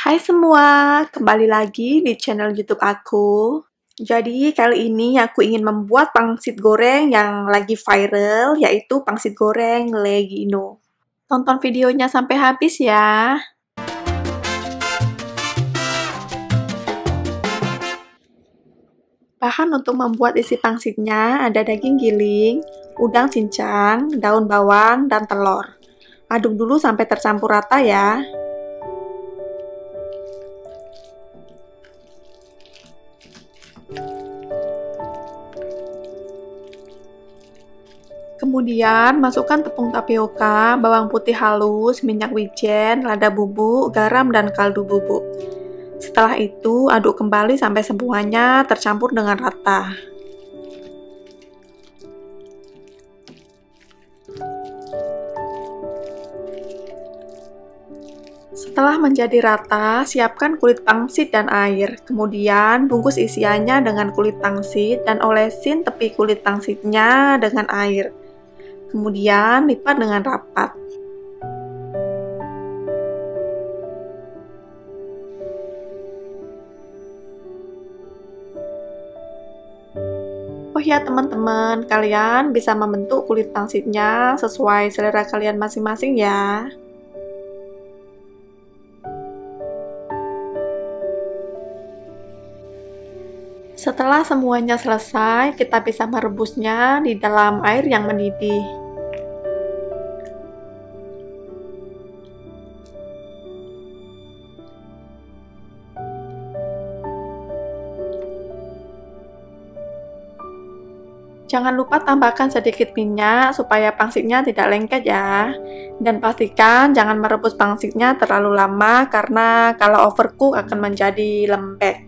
Hai semua, kembali lagi di channel YouTube aku. Jadi kali ini aku ingin membuat pangsit goreng yang lagi viral, yaitu pangsit goreng Legino. Tonton videonya sampai habis ya. Bahan untuk membuat isi pangsitnya ada daging giling, udang cincang, daun bawang, dan telur. Aduk dulu sampai tercampur rata ya. Kemudian, masukkan tepung tapioka, bawang putih halus, minyak wijen, lada bubuk, garam, dan kaldu bubuk. Setelah itu, aduk kembali sampai semuanya tercampur dengan rata. Setelah menjadi rata, siapkan kulit pangsit dan air. Kemudian, bungkus isiannya dengan kulit pangsit dan olesin tepi kulit pangsitnya dengan air. Kemudian, lipat dengan rapat. Oh ya teman-teman, kalian bisa membentuk kulit pangsitnya sesuai selera kalian masing-masing ya. Setelah semuanya selesai, kita bisa merebusnya di dalam air yang mendidih. Jangan lupa tambahkan sedikit minyak supaya pangsitnya tidak lengket ya. Dan pastikan jangan merebus pangsitnya terlalu lama karena kalau overcook akan menjadi lembek.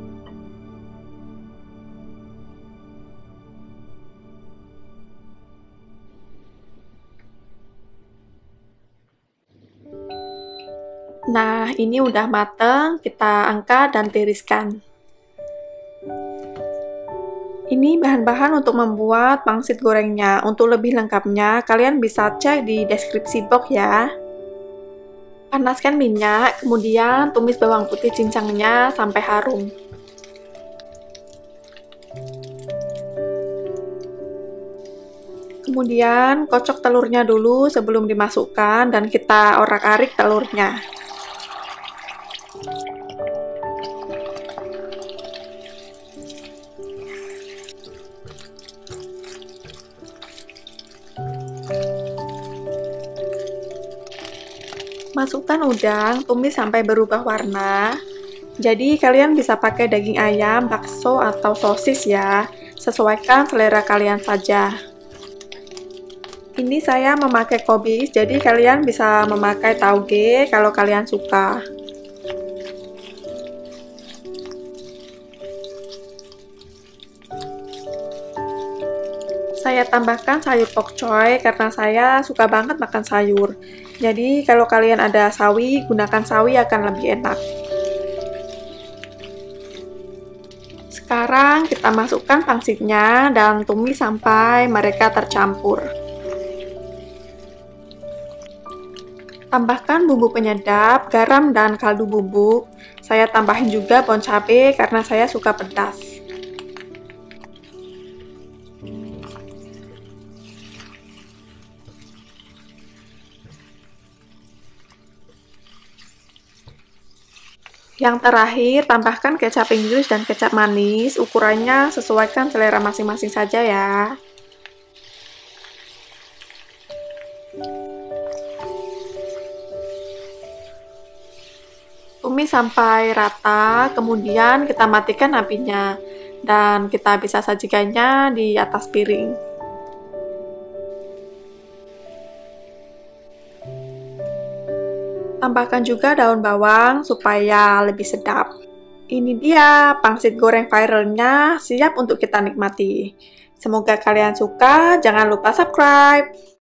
Nah, ini udah mateng, kita angkat dan tiriskan. Ini bahan-bahan untuk membuat pangsit gorengnya. Untuk lebih lengkapnya, kalian bisa cek di deskripsi box ya. Panaskan minyak, kemudian tumis bawang putih cincangnya sampai harum. Kemudian, kocok telurnya dulu sebelum dimasukkan dan kita orak-arik telurnya. Masukkan udang, tumis sampai berubah warna. Jadi kalian bisa pakai daging ayam, bakso, atau sosis ya. Sesuaikan selera kalian saja. Ini saya memakai kobis, jadi kalian bisa memakai tauge kalau kalian suka. Saya tambahkan sayur pokcoy karena saya suka banget makan sayur. Jadi kalau kalian ada sawi, gunakan sawi akan lebih enak. Sekarang kita masukkan pangsitnya dan tumis sampai mereka tercampur. Tambahkan bumbu penyedap, garam, dan kaldu bubuk. Saya tambahin juga bon cabe karena saya suka pedas. Yang terakhir, tambahkan kecap Inggris dan kecap manis. Ukurannya sesuaikan selera masing-masing saja ya. Tumis sampai rata, kemudian kita matikan apinya. Dan kita bisa sajikannya di atas piring. Tambahkan juga daun bawang supaya lebih sedap. Ini dia pangsit goreng viralnya, siap untuk kita nikmati. Semoga kalian suka, jangan lupa subscribe.